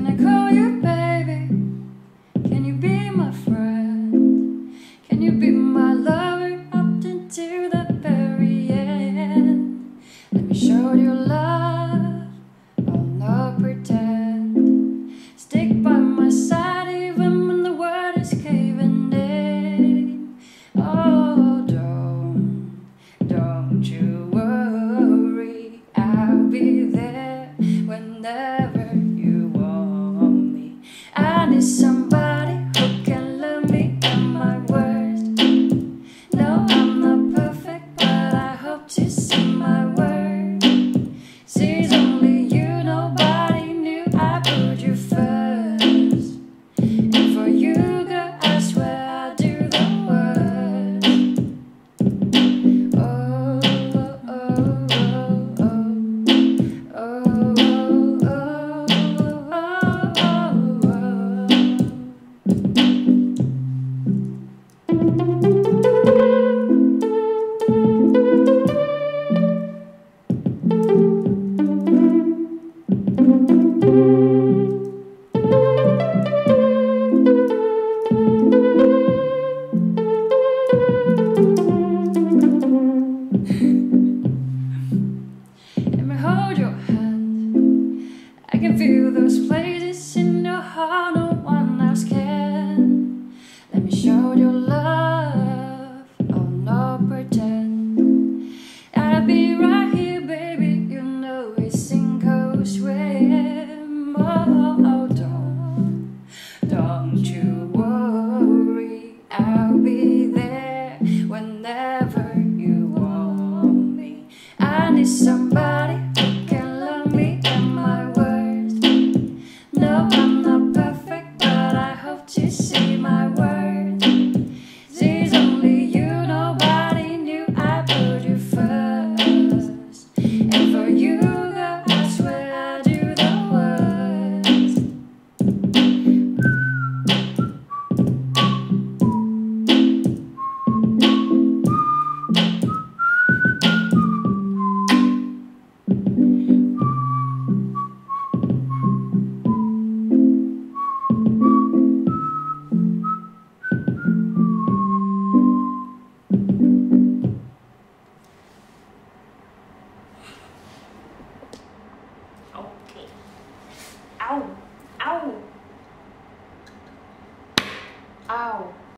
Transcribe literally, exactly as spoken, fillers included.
I call you baby? Can you be my friend? Can you be my lover up until the very end? Let me show you love, I'll not pretend. Stick by my side even when the world is caving in. Oh, don't, don't you worry, I'll be there whenever you want me. I need somebody who can love me at my worst. No, I'm not perfect, but I hope to see my worth. See, it's only you, nobody knew I put you first. And for you, girl, I swear I'll do the worst. Oh, oh, oh, oh, oh, oh, oh, oh, let me hold your hand. I can feel those places in your heart no one else can. Let me show you love, I'll not pretend. I'll be right here, baby, you know it's sink or swim. Oh, don't, don't you worry, I'll be there whenever you want me. I need somebody who can love me at my worst. No, I'm